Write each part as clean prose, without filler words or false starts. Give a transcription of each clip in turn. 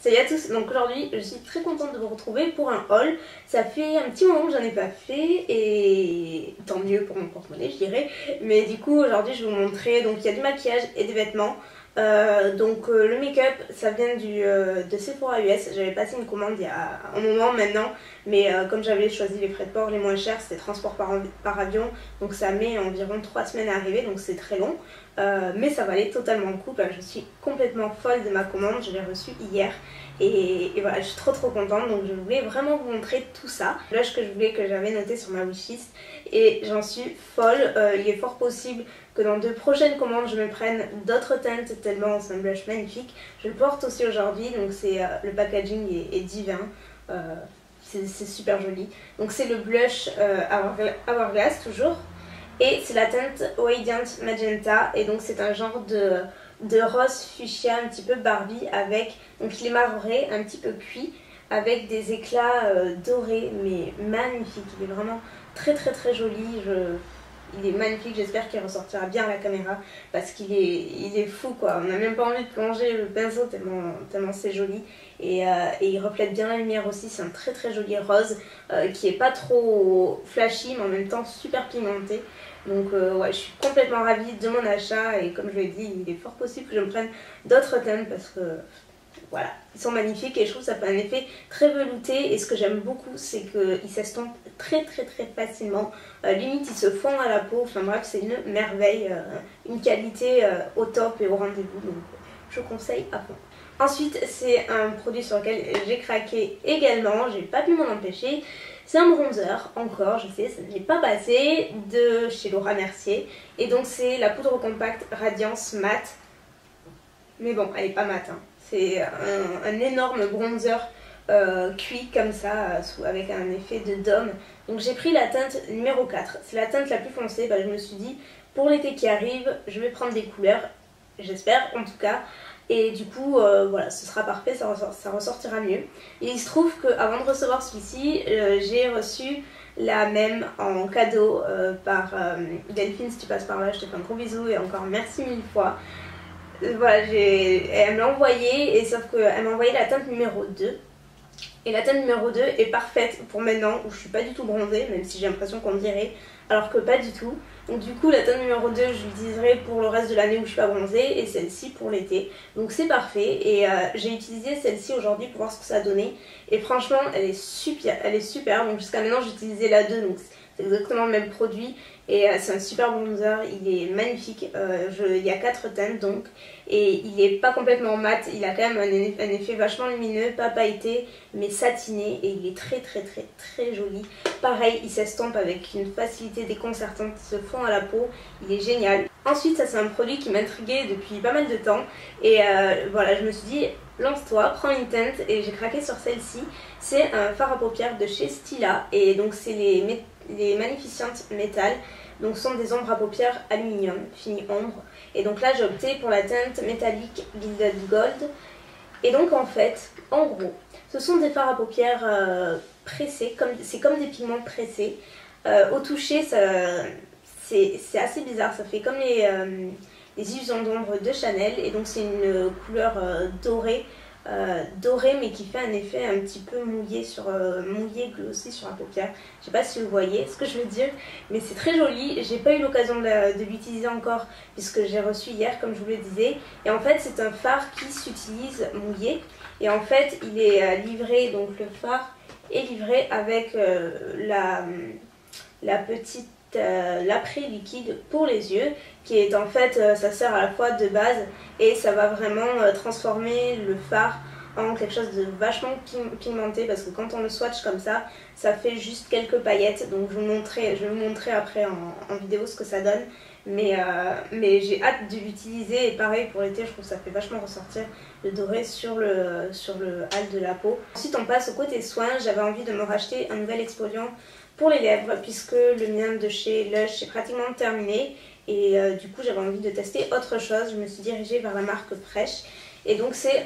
Salut à tous, donc aujourd'hui je suis très contente de vous retrouver pour un haul. Ça fait un petit moment que j'en ai pas fait et tant mieux pour mon porte-monnaie je dirais. Mais du coup aujourd'hui je vais vous montrer, donc il y a du maquillage et des vêtements. Le make-up ça vient de Sephora US. J'avais passé une commande il y a un moment maintenant, mais comme j'avais choisi les frais de port les moins chers, c'était transport par avion, donc ça met environ 3 semaines à arriver, donc c'est très long. Mais ça valait totalement le coup, je suis complètement folle de ma commande, je l'ai reçue hier et voilà, je suis trop contente, donc je voulais vraiment vous montrer tout ça. Le blush que j'avais noté sur ma wishlist et j'en suis folle. Il est fort possible que dans de prochaines commandes je me prenne d'autres teintes tellement c'est un blush magnifique. Je le porte aussi aujourd'hui, donc le packaging est divin. C'est super joli. Donc c'est le blush Hourglass toujours. Et c'est la teinte Radiant Magenta et donc c'est un genre de rose fuchsia un petit peu Barbie avec, donc il est marbré, un petit peu cuit avec des éclats dorés mais magnifique. Il est vraiment très joli. Il est magnifique, j'espère qu'il ressortira bien à la caméra parce qu'il est fou quoi. On n'a même pas envie de plonger le pinceau tellement c'est joli et il reflète bien la lumière aussi. C'est un très joli rose qui est pas trop flashy mais en même temps super pigmenté. Donc ouais, je suis complètement ravie de mon achat et comme je l'ai dit, il est fort possible que je me prenne d'autres teintes parce que voilà, ils sont magnifiques et je trouve que ça fait un effet très velouté et ce que j'aime beaucoup c'est qu'ils s'estompent très facilement. Limite ils se fondent à la peau, enfin bref c'est une merveille, une qualité au top et au rendez-vous, donc je conseille à fond. Ensuite c'est un produit sur lequel j'ai craqué également, j'ai pas pu m'en empêcher. C'est un bronzer, encore, je sais, ça n'est pas passé, de chez Laura Mercier. Et donc c'est la poudre compacte Radiance Matte. Mais bon, elle est pas matte, hein. C'est un énorme bronzer cuit comme ça, avec un effet de dôme. Donc j'ai pris la teinte numéro 4. C'est la teinte la plus foncée. Je me suis dit, pour l'été qui arrive, je vais prendre des couleurs, j'espère en tout cas. Et du coup voilà, ce sera parfait, ça ressortira mieux. Et il se trouve qu'avant de recevoir celui-ci, j'ai reçu la même en cadeau par Delphine. Si tu passes par là, je te fais un gros bisou et encore merci 1000 fois. Voilà, elle me l'a envoyé et sauf qu'elle m'a envoyé la teinte numéro 2. Et la teinte numéro 2 est parfaite pour maintenant où je suis pas du tout bronzée, même si j'ai l'impression qu'on dirait, alors que pas du tout. Donc du coup la teinte numéro 2 je l'utiliserai pour le reste de l'année où je suis pas bronzée et celle-ci pour l'été. Donc c'est parfait et j'ai utilisé celle-ci aujourd'hui pour voir ce que ça a donné. Et franchement elle est super. Donc jusqu'à maintenant j'ai utilisé la 2, donc c'est exactement le même produit. Et c'est un super bronzer, il est magnifique, il y a 4 teintes donc. Et il est pas complètement mat, il a quand même un effet vachement lumineux, pas pailleté mais satiné. Et il est très joli. Pareil, il s'estompe avec une facilité déconcertante, il se fond à la peau, il est génial. Ensuite ça c'est un produit qui m'intriguait depuis pas mal de temps. Et voilà, je me suis dit lance-toi, prends une teinte et j'ai craqué sur celle-ci. C'est un fard à paupières de chez Stila et donc c'est les Magnificent Metal. Donc ce sont des ombres à paupières aluminium, fini ombre. Et donc là j'ai opté pour la teinte métallique Gilded Gold. Et donc en fait, en gros, ce sont des fards à paupières pressés, c'est comme des pigments pressés. Au toucher, c'est assez bizarre, ça fait comme les illusions d'ombre de Chanel. Et donc c'est une couleur dorée mais qui fait un effet un petit peu mouillé glossy sur la paupière. Je sais pas si vous voyez ce que je veux dire, mais c'est très joli. J'ai pas eu l'occasion de l'utiliser encore puisque j'ai reçu hier comme je vous le disais. Et en fait c'est un fard qui s'utilise mouillé et en fait il est livré, donc le fard est livré avec la petite l'après liquide pour les yeux qui est en fait, ça sert à la fois de base et ça va vraiment transformer le fard en quelque chose de vachement pigmenté parce que quand on le swatch comme ça fait juste quelques paillettes. Donc je vais vous montrer après en vidéo ce que ça donne, mais j'ai hâte de l'utiliser. Et pareil pour l'été, je trouve que ça fait vachement ressortir le doré sur le hâle de la peau. Ensuite on passe au côté soins. J'avais envie de me racheter un nouvel exfoliant pour les lèvres puisque le mien de chez Lush est pratiquement terminé et du coup j'avais envie de tester autre chose. Je me suis dirigée vers la marque Fresh et donc c'est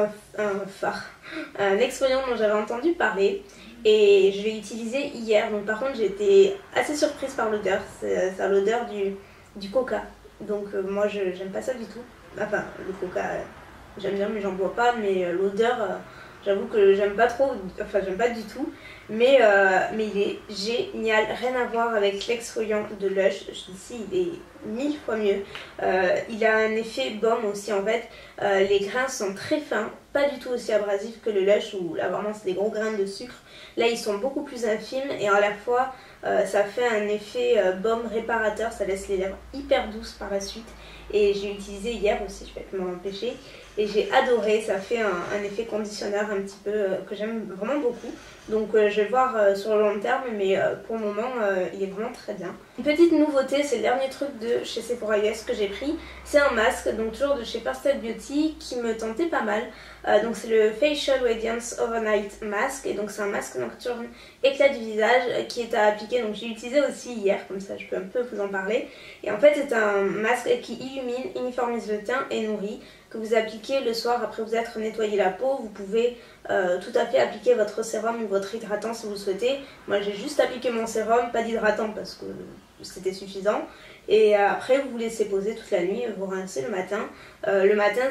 un exfoliant dont j'avais entendu parler et je l'ai utilisé hier. Donc par contre j'ai été assez surprise par l'odeur, ça a l'odeur du coca, donc moi j'aime pas ça du tout. Enfin le coca j'aime bien mais j'en bois pas, mais l'odeur, j'avoue que j'aime pas trop, enfin j'aime pas du tout. Mais il est génial, rien à voir avec l'exfoliant de Lush, ici il est 1000 fois mieux. Il a un effet baume aussi en fait, les grains sont très fins, pas du tout aussi abrasifs que le Lush où là vraiment c'est des gros grains de sucre. Là ils sont beaucoup plus infimes et à la fois ça fait un effet baume réparateur, ça laisse les lèvres hyper douces par la suite. Et j'ai utilisé hier aussi, je vais pas m'en empêcher. Et j'ai adoré, ça fait un effet conditionneur un petit peu que j'aime vraiment beaucoup. Donc je vais voir sur le long terme, mais pour le moment il est vraiment très bien. Une petite nouveauté, c'est le dernier truc de chez Sephora US que j'ai pris. C'est un masque, donc toujours de chez Personal Beauty, qui me tentait pas mal. Donc c'est le Facial Radiance Overnight Mask. Et donc c'est un masque nocturne éclat du visage qui est à appliquer. Donc j'ai utilisé aussi hier, comme ça je peux un peu vous en parler. Et en fait c'est un masque qui illumine, uniformise le teint et nourrit, que vous appliquez le soir après vous être nettoyé la peau. Vous pouvez tout à fait appliquer votre sérum ou votre hydratant si vous le souhaitez. Moi j'ai juste appliqué mon sérum, pas d'hydratant parce que c'était suffisant. Et après vous laissez poser toute la nuit, vous rincez le matin. Le matin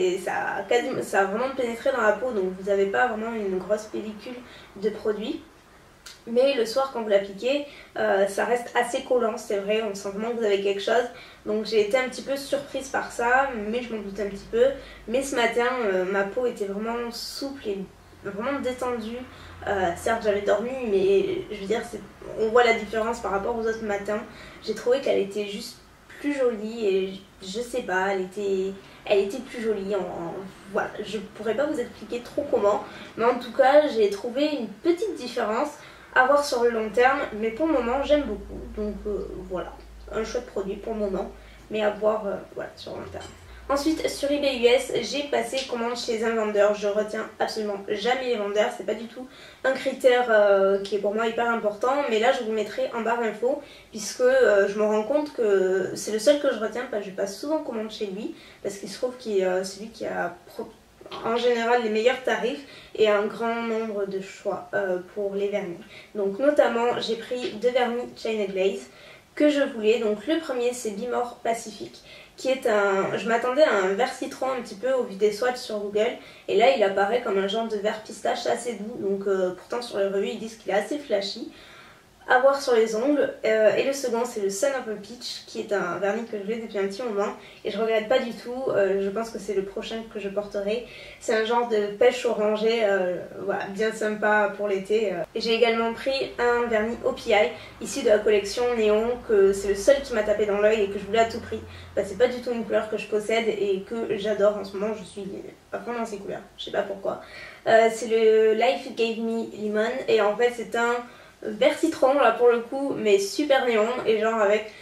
ça a vraiment pénétré dans la peau, donc vous n'avez pas vraiment une grosse pellicule de produit. Mais le soir quand vous l'appliquez, ça reste assez collant, c'est vrai, on sent vraiment que vous avez quelque chose. Donc j'ai été un petit peu surprise par ça, mais je m'en doutais un petit peu. Mais ce matin, ma peau était vraiment souple et vraiment détendue. Certes j'avais dormi, mais je veux dire, on voit la différence par rapport aux autres matins. J'ai trouvé qu'elle était juste plus jolie et je sais pas, elle était plus jolie. Voilà, je pourrais pas vous expliquer trop comment, mais en tout cas j'ai trouvé une petite différence à voir sur le long terme, mais pour le moment j'aime beaucoup. Donc voilà, un chouette produit pour le moment, mais à voir voilà, sur le long terme. Ensuite sur eBay US, j'ai passé commande chez un vendeur. Je retiens absolument jamais les vendeurs, c'est pas du tout un critère qui est pour moi hyper important. Mais là je vous mettrai en barre d'infos, puisque je me rends compte que c'est le seul que je retiens, parce que je passe souvent commande chez lui, parce qu'il se trouve que c'est lui qui a en général les meilleurs tarifs et un grand nombre de choix pour les vernis. Donc notamment j'ai pris 2 vernis China Glaze que je voulais. Donc le premier c'est Bimore Pacific, qui est je m'attendais à un vert citron un petit peu au vu des swatchs sur Google, et là il apparaît comme un genre de vert pistache assez doux. Donc pourtant sur les revues ils disent qu'il est assez flashy. À voir sur les ongles. Et le second c'est le Sun of a Peach, qui est un vernis que je voulais depuis un petit moment et je regrette pas du tout. Je pense que c'est le prochain que je porterai. C'est un genre de pêche orangée, voilà, bien sympa pour l'été. Et j'ai également pris un vernis OPI issu de la collection Néon, que c'est le seul qui m'a tapé dans l'œil et que je voulais à tout prix. Bah, c'est pas du tout une couleur que je possède et que j'adore en ce moment. Je suis à fond dans ces couleurs, je sais pas pourquoi. C'est le Life Gave Me Lemon et en fait c'est un vert citron là pour le coup, mais super néon, et genre avec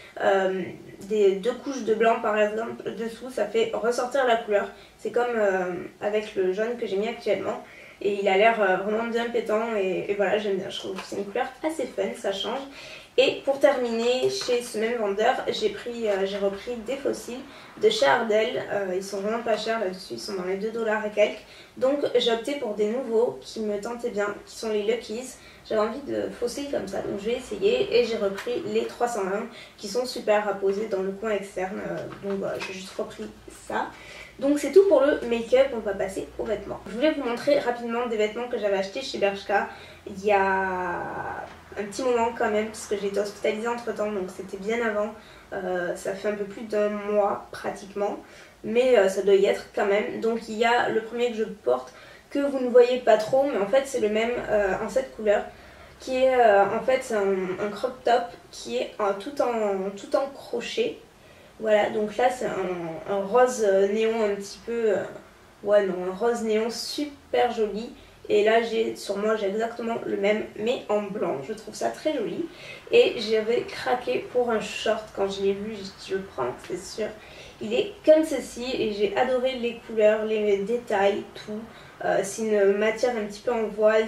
2 couches de blanc par exemple dessous, ça fait ressortir la couleur. C'est comme avec le jaune que j'ai mis actuellement, et il a l'air vraiment bien pétant et voilà, j'aime bien, je trouve que c'est une couleur assez fun, ça change. Et pour terminer, chez ce même vendeur, j'ai repris des fossiles de chez Ardell. Ils sont vraiment pas chers là-dessus, ils sont dans les 2 $ et quelques. Donc j'ai opté pour des nouveaux qui me tentaient bien, qui sont les Lucky's. J'avais envie de fossiles comme ça, donc j'ai essayé et j'ai repris les 301 qui sont super à poser dans le coin externe. Donc voilà, j'ai juste repris ça. Donc c'est tout pour le make-up, on va passer aux vêtements. Je voulais vous montrer rapidement des vêtements que j'avais achetés chez Bershka il y a un petit moment quand même, puisque j'ai été hospitalisée entre temps, donc c'était bien avant. Ça fait un peu plus d'1 mois pratiquement, mais ça doit y être quand même. Donc il y a le premier que je porte, que vous ne voyez pas trop, mais en fait c'est le même en cette couleur, qui est en fait un crop top qui est tout en crochet. Voilà, donc là c'est un rose néon un petit peu, ouais non, un rose néon super joli. Et là sur moi j'ai exactement le même mais en blanc, je trouve ça très joli. Et j'avais craqué pour un short quand je l'ai vu, j'ai dit je le prends, c'est sûr. Il est comme ceci et j'ai adoré les couleurs, les détails, tout. C'est une matière un petit peu en voile,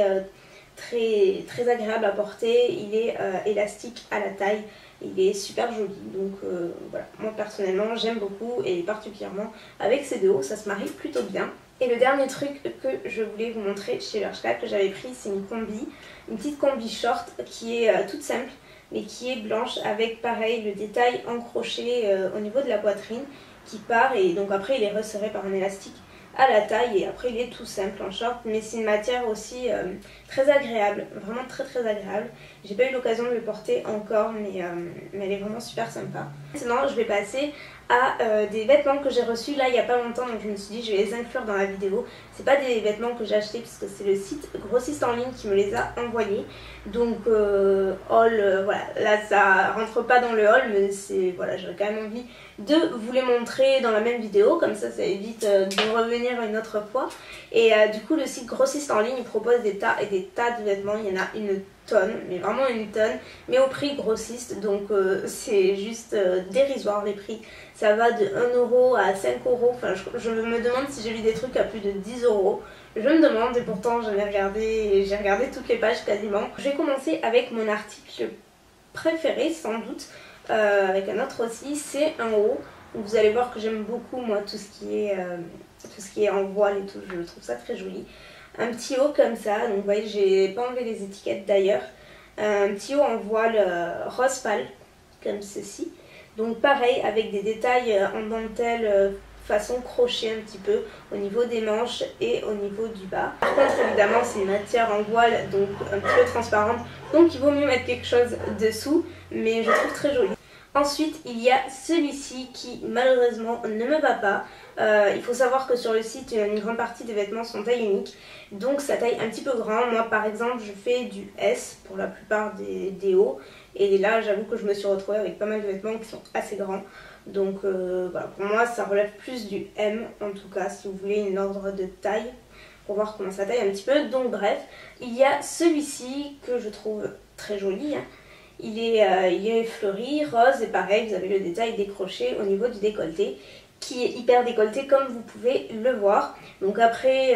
très agréable à porter. Il est élastique à la taille, il est super joli. Donc voilà, moi personnellement j'aime beaucoup, et particulièrement avec ces 2 hauts, ça se marie plutôt bien. Et le dernier truc que je voulais vous montrer chez Bershka que j'avais pris, c'est une petite combi short qui est toute simple mais qui est blanche avec pareil le détail en crochet au niveau de la poitrine. qui part et donc après il est resserré par un élastique à la taille et après il est tout simple en short, mais c'est une matière aussi très agréable, vraiment très agréable. J'ai pas eu l'occasion de le porter encore, mais elle est vraiment super sympa. Maintenant je vais passer à des vêtements que j'ai reçus là il y a pas longtemps, donc je me suis dit je vais les inclure dans la vidéo. C'est pas des vêtements que j'ai achetés puisque c'est le site grossiste en ligne qui me les a envoyés. Donc haul, voilà, là ça rentre pas dans le haul, mais c'est voilà, j'aurais quand même envie de vous les montrer dans la même vidéo, comme ça évite de revenir une autre fois. Et du coup le site grossiste en ligne il propose des tas et des tas de vêtements, il y en a une tonne, mais vraiment une tonne, mais au prix grossiste, donc c'est juste dérisoire les prix. Ça va de 1 euro à 5 euros, enfin je me demande si j'ai vu des trucs à plus de 10 euros. Je me demande et pourtant j'ai regardé toutes les pages quasiment. Je vais commencer avec mon article préféré sans doute, avec un autre aussi, c'est un haut. Vous allez voir que j'aime beaucoup moi tout ce qui est en voile et tout, je trouve ça très joli. Un petit haut comme ça, donc vous voyez j'ai pas enlevé les étiquettes d'ailleurs. Un petit haut en voile rose pâle, comme ceci. Donc pareil avec des détails en dentelle façon crochet un petit peu au niveau des manches et au niveau du bas. Par contre évidemment c'est une matière en voile donc un petit peu transparente, donc il vaut mieux mettre quelque chose dessous, mais je trouve très joli. Ensuite il y a celui-ci qui malheureusement ne me va pas. Il faut savoir que sur le site une grande partie des vêtements sont taille unique, donc ça taille un petit peu grand. Moi par exemple je fais du S pour la plupart des hauts, et là j'avoue que je me suis retrouvée avec pas mal de vêtements qui sont assez grands. Donc voilà, pour moi ça relève plus du M en tout cas, si vous voulez une ordre de taille pour voir comment ça taille un petit peu. Donc bref, il y a celui-ci que je trouve très joli, hein. Il est fleuri, rose, et pareil vous avez le détail décroché au niveau du décolleté qui est hyper décolleté comme vous pouvez le voir. Donc après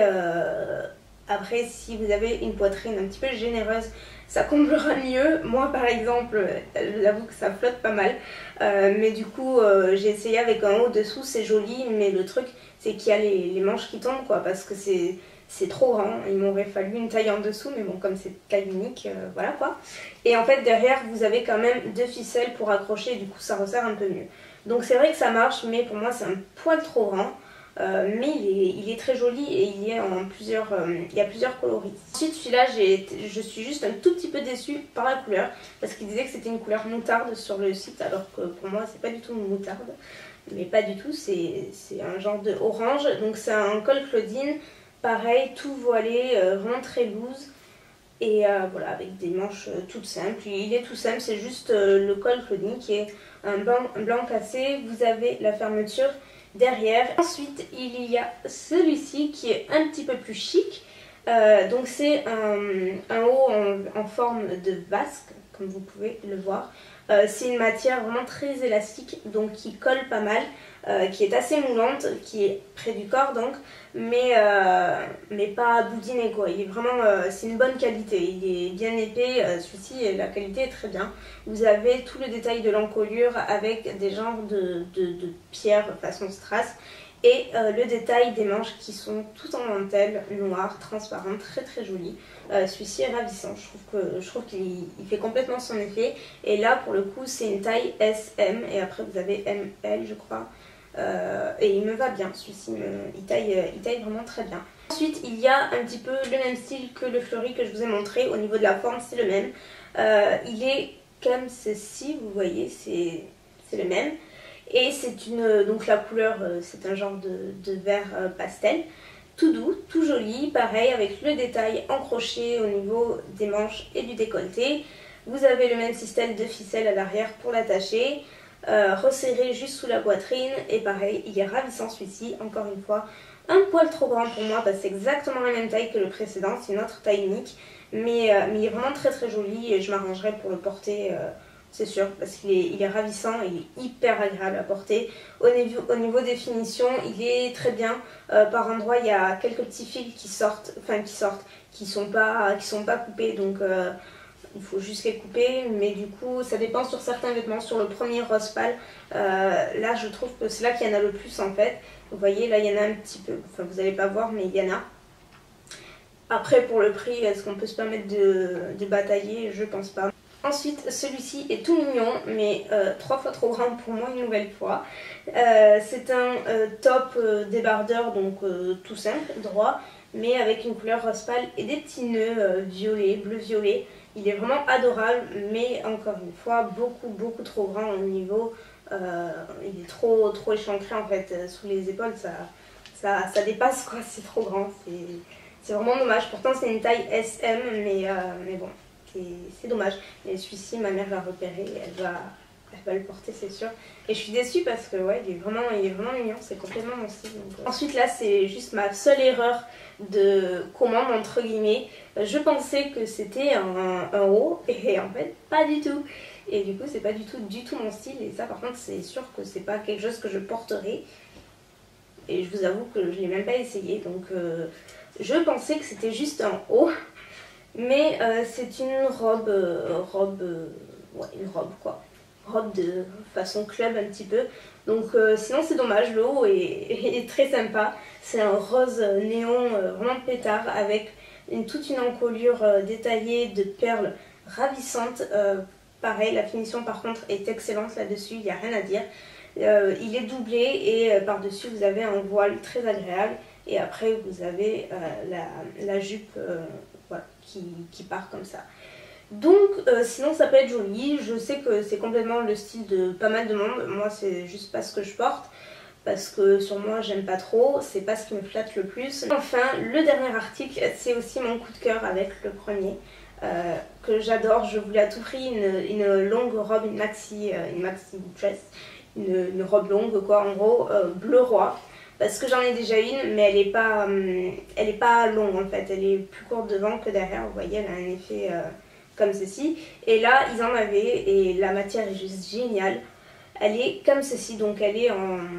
si vous avez une poitrine un petit peu généreuse, ça comblera mieux. Moi par exemple, j'avoue que ça flotte pas mal, mais du coup j'ai essayé avec un haut dessous, c'est joli, mais le truc c'est qu'il y a les manches qui tombent quoi, parce que c'est trop grand. Il m'aurait fallu une taille en dessous, mais bon comme c'est taille unique, voilà quoi. Et en fait derrière vous avez quand même 2 ficelles pour accrocher, et du coup ça resserre un peu mieux. Donc c'est vrai que ça marche, mais pour moi c'est un poil trop grand. Mais il est très joli et il y a plusieurs coloris. Ensuite celui-là je suis juste un tout petit peu déçue par la couleur, parce qu'il disait que c'était une couleur moutarde sur le site, alors que pour moi c'est pas du tout une moutarde, mais pas du tout, c'est un genre de orange. Donc c'est un col Claudine, pareil, tout voilé, vraiment très loose. Et voilà, avec des manches toutes simples. Il est tout simple, c'est juste le col Claudine qui est un blanc cassé. Vous avez la fermeture derrière. Ensuite il y a celui-ci qui est un petit peu plus chic. Donc c'est un haut en forme de vasque, comme vous pouvez le voir. C'est une matière vraiment très élastique, donc qui colle pas mal, qui est assez moulante, qui est près du corps donc, mais pas boudiné quoi. Il est vraiment, c'est une bonne qualité, il est bien épais, celui-ci la qualité est très bien. Vous avez tout le détail de l'encolure avec des genres de pierres façon strass. Et le détail des manches qui sont tout en dentelle noire, transparente, très joli. Celui-ci est ravissant, je trouve qu'il fait complètement son effet. Et là pour le coup c'est une taille SM et après vous avez ML je crois. Et il me va bien, celui-ci il taille vraiment très bien. Ensuite il y a un petit peu le même style que le fleuri que je vous ai montré, au niveau de la forme c'est le même. Il est comme ceci, vous voyez, c'est le même. Et c'est donc la couleur c'est un genre de vert pastel, tout doux, tout joli, pareil avec le détail en crochet au niveau des manches et du décolleté. Vous avez le même système de ficelle à l'arrière pour l'attacher, resserré juste sous la poitrine, et pareil il est ravissant celui-ci, encore une fois un poil trop grand pour moi parce que c'est exactement la même taille que le précédent, c'est une autre taille unique, mais il est vraiment très joli et je m'arrangerai pour le porter. C'est sûr, parce qu'il est ravissant, il est hyper agréable à porter. Au niveau des finitions, il est très bien. Par endroits, il y a quelques petits fils qui sont pas coupés, donc il faut juste les couper. Mais du coup, ça dépend sur certains vêtements. Sur le premier rose pâle, là je trouve que c'est là qu'il y en a le plus en fait. Vous voyez, là il y en a un petit peu. Enfin, vous n'allez pas voir, mais il y en a. Après, pour le prix, est-ce qu'on peut se permettre de batailler? Je pense pas. Ensuite, celui-ci est tout mignon, mais 3 fois trop grand pour moi une nouvelle fois. C'est un top débardeur, donc tout simple, droit, mais avec une couleur rose pâle et des petits nœuds violet, bleu-violet. Il est vraiment adorable, mais encore une fois, beaucoup trop grand au niveau. Il est trop échancré en fait, sous les épaules, ça dépasse quoi, c'est trop grand. C'est vraiment dommage. Pourtant, c'est une taille SM, mais bon. C'est dommage, mais celui-ci ma mère l'a repéré et elle va le porter c'est sûr. Et je suis déçue parce que ouais, il est vraiment mignon, c'est complètement mon style. Donc, ensuite là c'est juste ma seule erreur de commande entre guillemets. Je pensais que c'était un haut et en fait pas du tout. Et du coup c'est pas du tout mon style et ça par contre c'est sûr que c'est pas quelque chose que je porterai. Et je vous avoue que je l'ai même pas essayé donc je pensais que c'était juste un haut. Mais c'est une robe, ouais, une robe quoi. Robe de façon club un petit peu. Donc sinon c'est dommage, le haut est très sympa. C'est un rose néon vraiment pétard avec toute une encolure détaillée de perles ravissantes. Pareil, la finition par contre est excellente là-dessus, il n'y a rien à dire. Il est doublé et par-dessus vous avez un voile très agréable. Et après vous avez la jupe voilà, qui part comme ça. Donc sinon ça peut être joli. Je sais que c'est complètement le style de pas mal de monde. Moi c'est juste pas ce que je porte. Parce que sur moi j'aime pas trop. C'est pas ce qui me flatte le plus. Enfin le dernier article c'est aussi mon coup de cœur avec le premier. Que j'adore. Je voulais à tout prix une longue robe, une maxi dress. Une robe longue quoi en gros bleu roi. Parce que j'en ai déjà une, mais elle est pas longue en fait, elle est plus courte devant que derrière, vous voyez, elle a un effet comme ceci. Et là, ils en avaient, et la matière est juste géniale. Elle est comme ceci, donc elle est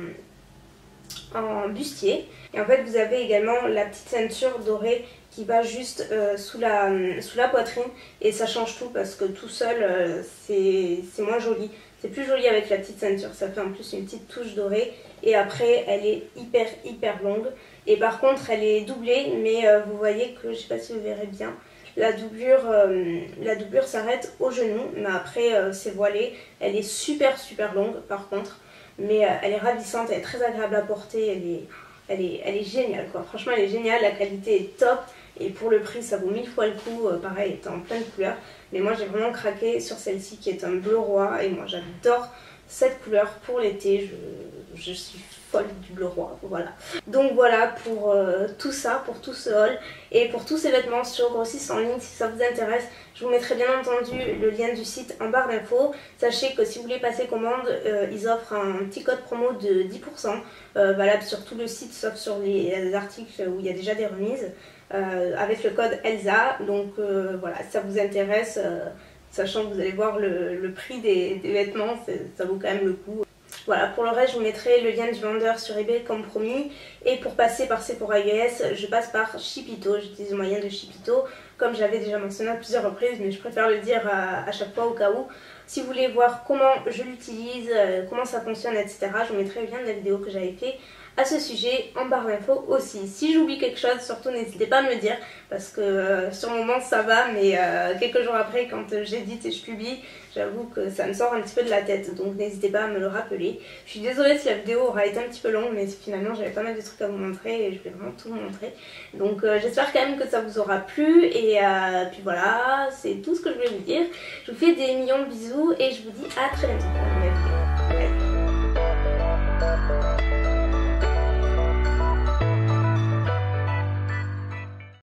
en bustier. Et en fait, vous avez également la petite ceinture dorée qui va juste sous la poitrine. Et ça change tout parce que tout seul, c'est moins joli. C'est plus joli avec la petite ceinture, ça fait en plus une petite touche dorée. Et après elle est hyper longue. Et par contre elle est doublée, mais vous voyez que, je sais pas si vous verrez bien, la doublure s'arrête au genou. Mais après c'est voilé, elle est super longue par contre. Mais elle est ravissante, elle est très agréable à porter, elle est géniale quoi. Franchement elle est géniale, la qualité est top. Et pour le prix ça vaut 1000 fois le coup, pareil elle est en plein de couleurs. Mais moi j'ai vraiment craqué sur celle-ci qui est un bleu roi. Et moi j'adore cette couleur pour l'été, je suis folle du bleu roi, voilà. Donc voilà pour tout ça, pour tout ce haul et pour tous ces vêtements sur Grossiste en ligne. Si ça vous intéresse, je vous mettrai bien entendu le lien du site en barre d'infos. Sachez que si vous voulez passer commande, ils offrent un petit code promo de 10%, valable sur tout le site sauf sur les articles où il y a déjà des remises, avec le code ELSA. Donc voilà, si ça vous intéresse, sachant que vous allez voir le prix des vêtements, ça vaut quand même le coup. Voilà, pour le reste, je vous mettrai le lien du vendeur sur eBay comme promis. Et pour passer par Sephora US, je passe par Shipito. J'utilise le moyen de Shipito, comme j'avais déjà mentionné à plusieurs reprises, mais je préfère le dire à chaque fois au cas où. Si vous voulez voir comment je l'utilise, comment ça fonctionne, etc., je vous mettrai le lien de la vidéo que j'avais fait à ce sujet en barre d'infos aussi. Si j'oublie quelque chose, surtout n'hésitez pas à me le dire, parce que sur le moment ça va, mais quelques jours après quand j'édite et je publie, j'avoue que ça me sort un petit peu de la tête, donc n'hésitez pas à me le rappeler. Je suis désolée si la vidéo aura été un petit peu longue, mais finalement j'avais pas mal de trucs à vous montrer et je vais vraiment tout vous montrer. Donc j'espère quand même que ça vous aura plu et puis voilà, c'est tout ce que je voulais vous dire. Je vous fais des millions de bisous et je vous dis à très bientôt.